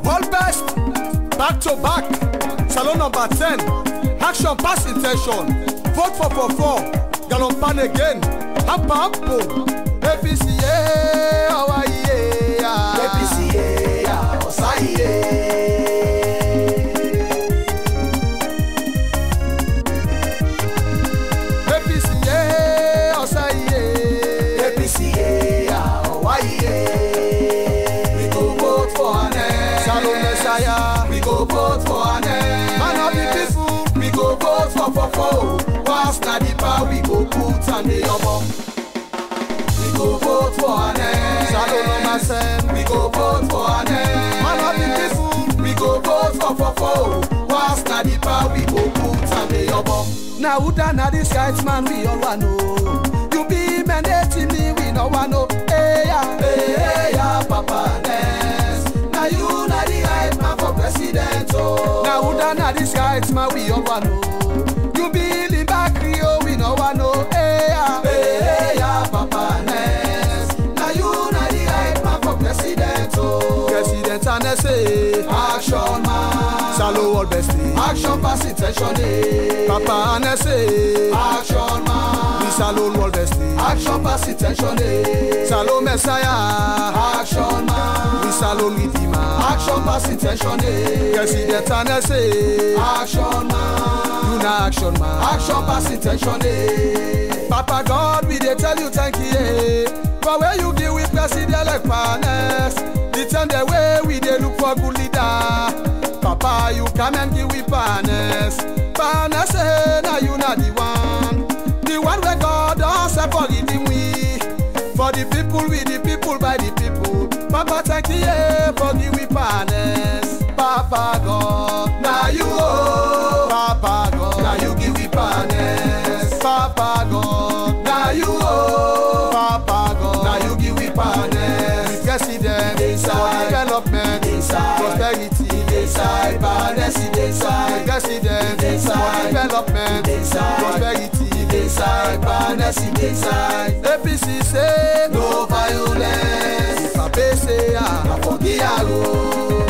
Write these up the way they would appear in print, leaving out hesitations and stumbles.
All best, back to back. Salon number 10. Action pass intention. Vote for Gallon pan again. Hampa hampo. APCA, Hawaii. APCA, Osai. We go vote for an end. Man of the people, we go vote for. Whilst na the power, we go put on the obo. We go vote for an end. We go vote for an end. Man of the people, we go vote for. Whilst na the power, we go put on the obo. Now who done na this guys man we all want know. You be mandating me, we no want know. Hey ya, Papa Ness. Now you na the hype man for president. Oh. Now who done na this guys man we all want know. You be the back Rio, we no want know. Hey ya, Papa Ness. Now you na the hype man for president. Oh. President and say action man. Salo all best. Action pass intention. Papa and say action man. We salo all best. Action pass intention. Salo Messiah. Action man. We salo Lidima. Action pass intention. President and say action man. You na action man. Action pass intention. Papa God, we dey tell you thank you. For where you give with president like Panes. The time the way we dey look for good leader. Papa, you come and give we Panes. Panes say now you not the one. The one where God don't say forgiving we. For the people, with the people, by the people. Papa thank you for give we Panes. Papa God, now you oh. Papa God, now you give we Panes. Papa God, now you oh. Papa God, now you give we Panes. President, inside development, inside prosperity, inside Panes, inside president, inside development, inside prosperity, inside Panes, inside APC say no violence. Papa say ah, forgive.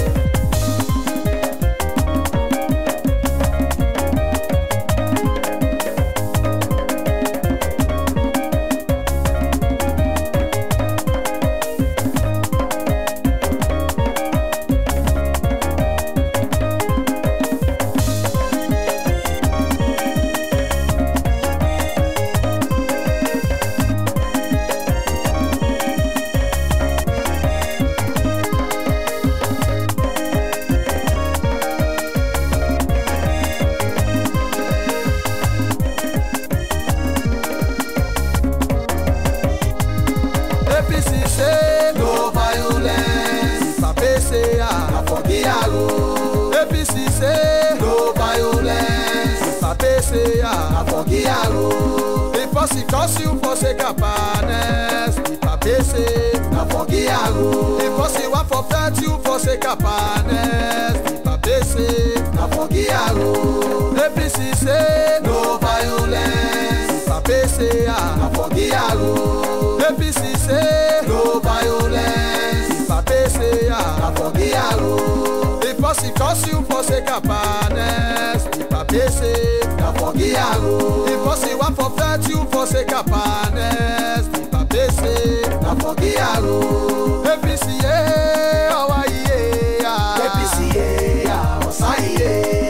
APC say no violence. Papa say ah, forgive. Because he cost you for sake of Panes. Papa say na forgive. Because he want for fat you for sake of Panes. Papa say na forgive. APC say no violence. Papa say ah, forgive. APC say no violence. Papa say ah, forgive. Because he cost you for sake of Panes. The Papa say na forgive. Because he want for fat you for sake of Panes. The Papa say na forgive. APCA, Hawaii. APCA, Osai.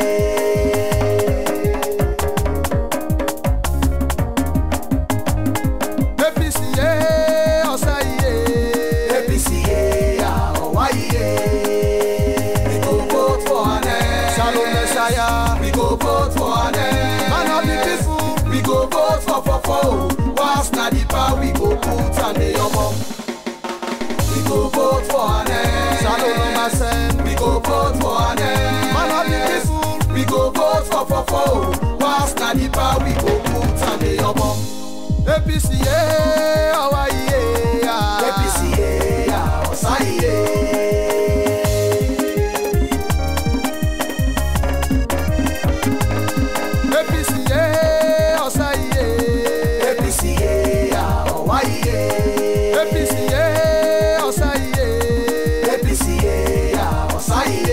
We go vote for an end. Man of the people, we go vote for. Whilst na the power, we go put on the obo. We go vote for an end. Salon number 10. We go vote for an end. Man of the people, we go vote for. Whilst na the power, we go put on the obo. APCA, Hawaii. APCA, Osai. APCA, Osai. APCA, Osai.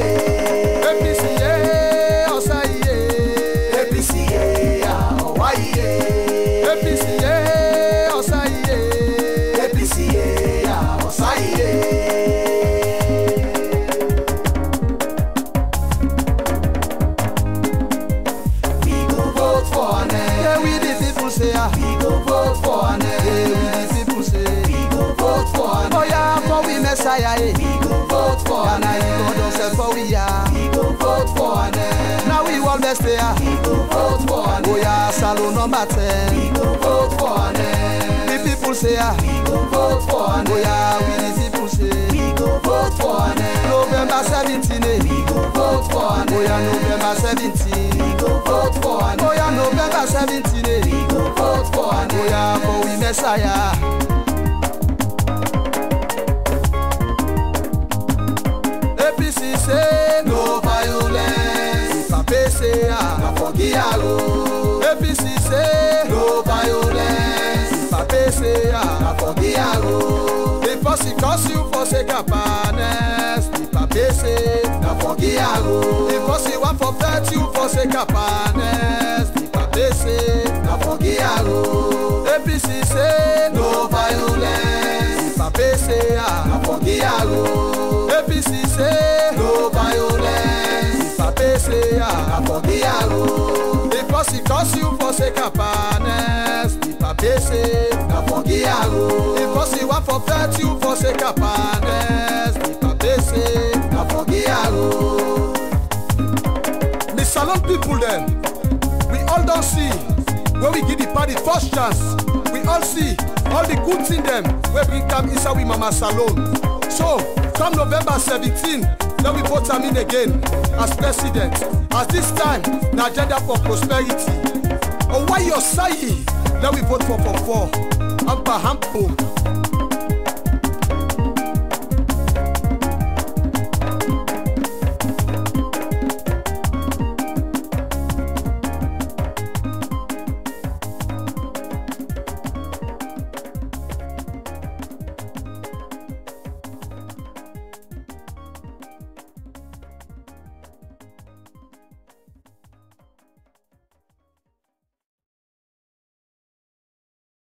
yeah, salon number 10. We go vote for Ane. The people say We go vote for Ane. oh yeah, we the people say We go vote for Ane. November 17. We go vote for Ane. Oh yeah, November 17. We go vote for Ane. Oh yeah, November 17. We go vote for Ane. Oh yeah, for we Messiah. APC say No violence. Pape say Na forgiaro. APC say No violence. Pape say Na forgiaro. the posse cause you for sake of partners. The Pape say Na forgiaro. the posse want for fetch you for sake of partners. The Pape say Na forgiaro. APC say No violence. Pape say Na forgiaro. APC say No violence. Pape say Na forgiaro. the posse cause you for sake of partners. The Pape say Na forgiaro. the posse want for fetch you for sake of partners. The Pape say Na forgiaro. the salon people them, we all don't see when we give the party first chance. We all see all the good thing them where we come inside we mama salon. So come November 17, then we vote him in again as president. As this time, the agenda for prosperity. Oh why you say? Then we vote for 4. Ampa Hampo.